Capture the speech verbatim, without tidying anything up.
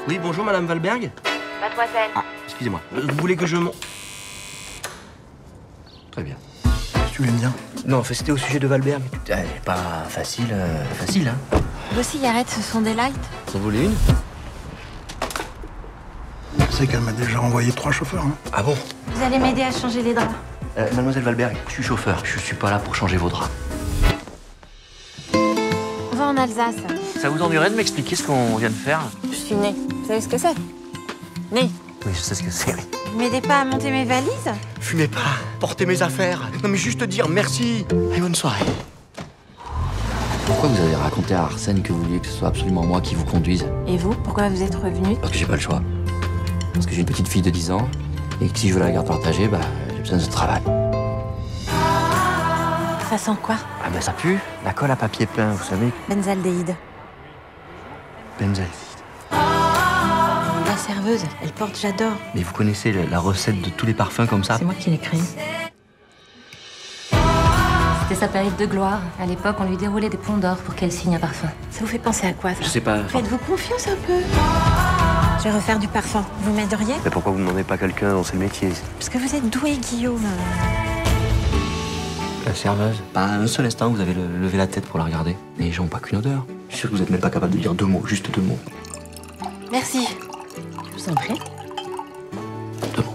Oui, bonjour, Madame Valberg. Mademoiselle. Ah, excusez-moi. Vous voulez que je monte? Très bien. Tu voulais me dire? Non, en fait, c'était au sujet de Valberg. Elle est pas facile, euh, facile, hein. Vos cigarettes, ce sont des lights? Vous en voulez une? Tu sais qu'elle m'a déjà envoyé trois chauffeurs, hein. Ah bon? Vous allez m'aider à changer les draps. euh, Mademoiselle Valberg, je suis chauffeur. Je suis pas là pour changer vos draps. On va en Alsace. Ça vous ennuierait de m'expliquer ce qu'on vient de faire? Je suis née. Vous savez ce que c'est? Née. Oui, je sais ce que c'est, oui. Vous m'aidez pas à monter mes valises? Fumez pas, portez mes affaires. Non, mais juste dire merci. Et bonne soirée. Pourquoi vous avez raconté à Arsène que vous vouliez que ce soit absolument moi qui vous conduise? Et vous, pourquoi vous êtes revenu? Parce que j'ai pas le choix. Parce que j'ai une petite fille de dix ans et que si je veux la garde partagée, bah, j'ai besoin de ce travail. Ça sent quoi? Ah, ben ça pue. La colle à papier peint, vous savez. Benzaldéhyde. Benzel. La serveuse, elle porte j'adore. Mais vous connaissez la, la recette de tous les parfums comme ça? C'est moi qui l'ai créée. C'était sa période de gloire. À l'époque, on lui déroulait des ponts d'or pour qu'elle signe un parfum. Ça vous fait penser à quoi, ça? Je sais pas. Faites-vous confiance un peu. Je vais refaire du parfum. Vous m'aideriez? Mais pourquoi vous ne demandez pas quelqu'un dont c'est le métier? Parce que vous êtes doué, Guillaume. La serveuse. Pas un seul instant vous avez le- levé la tête pour la regarder. Les gens n'ont pas qu'une odeur. Je suis sûr que vous êtes même pas capable de dire deux mots, juste deux mots. Merci. Je vous en prie. Deux mots.